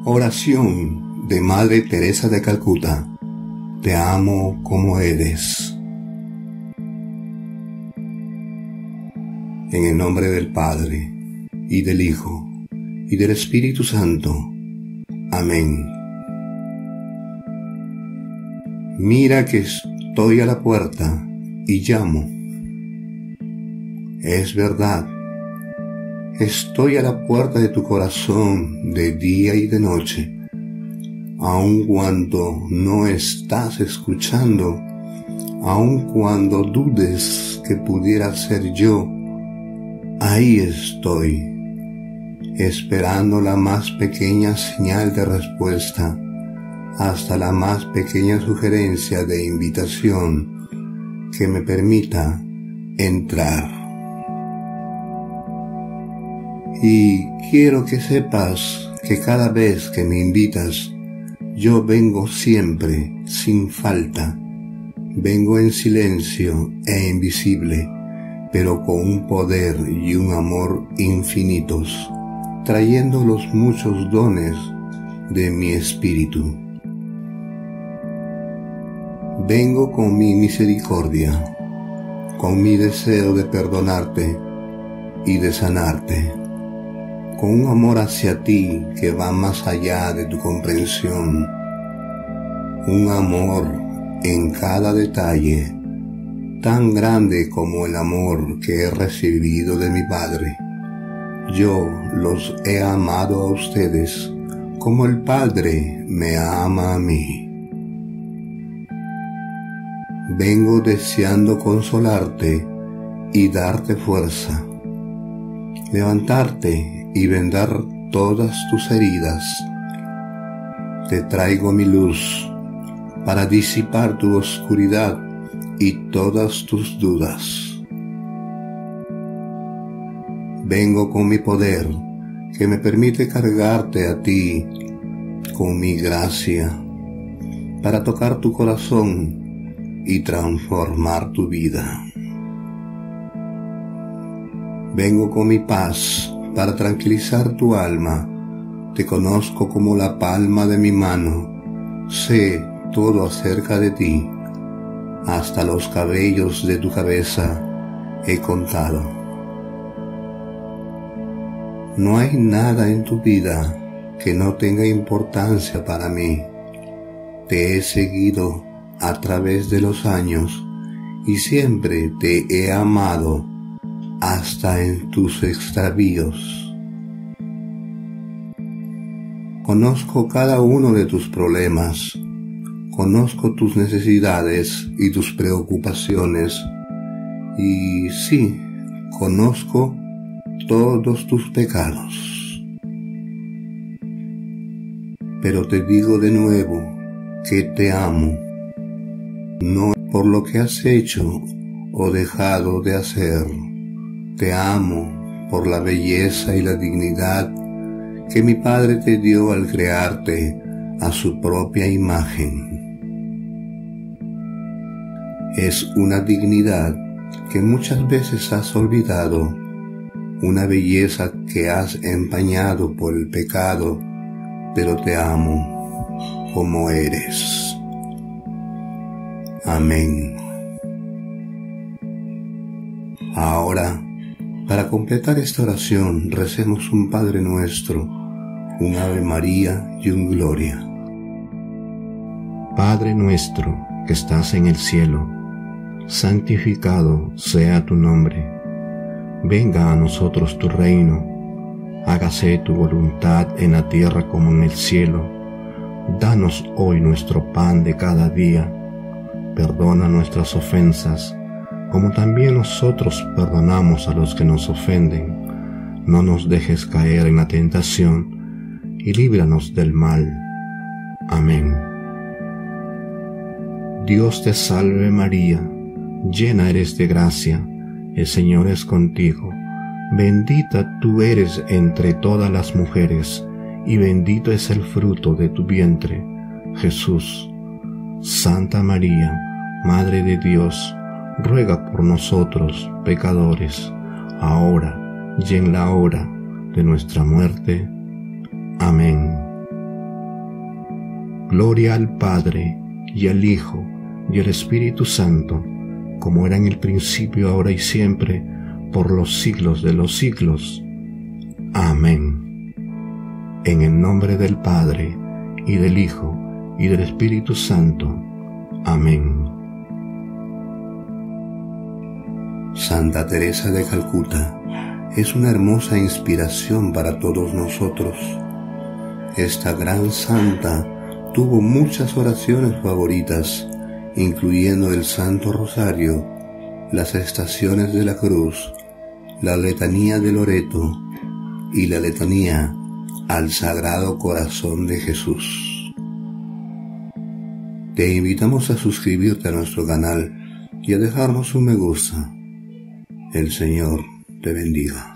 Oración de Madre Teresa de Calcuta. Te amo como eres. En el nombre del Padre, y del Hijo, y del Espíritu Santo. Amén. Mira que estoy a la puerta y llamo. Es verdad. Estoy a la puerta de tu corazón de día y de noche. Aun cuando no estás escuchando, aun cuando dudes que pudiera ser yo, ahí estoy, esperando la más pequeña señal de respuesta, hasta la más pequeña sugerencia de invitación que me permita entrar. Y quiero que sepas que cada vez que me invitas, yo vengo siempre, sin falta. Vengo en silencio e invisible, pero con un poder y un amor infinitos, trayendo los muchos dones de mi espíritu. Vengo con mi misericordia, con mi deseo de perdonarte y de sanarte, con un amor hacia ti que va más allá de tu comprensión, un amor en cada detalle, tan grande como el amor que he recibido de mi Padre. Yo los he amado a ustedes como el Padre me ama a mí. Vengo deseando consolarte y darte fuerza, levantarte y vendar todas tus heridas. Te traigo mi luz para disipar tu oscuridad y todas tus dudas. Vengo con mi poder que me permite cargarte a ti con mi gracia para tocar tu corazón y transformar tu vida. Vengo con mi paz para tranquilizar tu alma. Te conozco como la palma de mi mano. Sé todo acerca de ti. Hasta los cabellos de tu cabeza he contado. No hay nada en tu vida que no tenga importancia para mí. Te he seguido a través de los años y siempre te he amado hasta en tus extravíos. Conozco cada uno de tus problemas, conozco tus necesidades y tus preocupaciones, y sí, conozco todos tus pecados. Pero te digo de nuevo que te amo, no por lo que has hecho o dejado de hacer. Te amo por la belleza y la dignidad que mi Padre te dio al crearte a su propia imagen. Es una dignidad que muchas veces has olvidado, una belleza que has empañado por el pecado, pero te amo como eres. Amén. Ahora, para completar esta oración, recemos un Padre Nuestro, un Ave María y un Gloria. Padre nuestro que estás en el cielo, santificado sea tu nombre. Venga a nosotros tu reino. Hágase tu voluntad en la tierra como en el cielo. Danos hoy nuestro pan de cada día. Perdona nuestras ofensas, como también nosotros perdonamos a los que nos ofenden. No nos dejes caer en la tentación, y líbranos del mal. Amén. Dios te salve María, llena eres de gracia, el Señor es contigo. Bendita tú eres entre todas las mujeres, y bendito es el fruto de tu vientre, Jesús. Santa María, Madre de Dios, ruega por nosotros, pecadores, ahora y en la hora de nuestra muerte. Amén. Gloria al Padre, y al Hijo, y al Espíritu Santo, como era en el principio, ahora y siempre, por los siglos de los siglos. Amén. En el nombre del Padre, y del Hijo, y del Espíritu Santo. Amén. Santa Teresa de Calcuta es una hermosa inspiración para todos nosotros. Esta gran santa tuvo muchas oraciones favoritas, incluyendo el Santo Rosario, las estaciones de la cruz, la letanía de Loreto y la letanía al Sagrado Corazón de Jesús. Te invitamos a suscribirte a nuestro canal y a dejarnos un me gusta. El Señor te bendiga.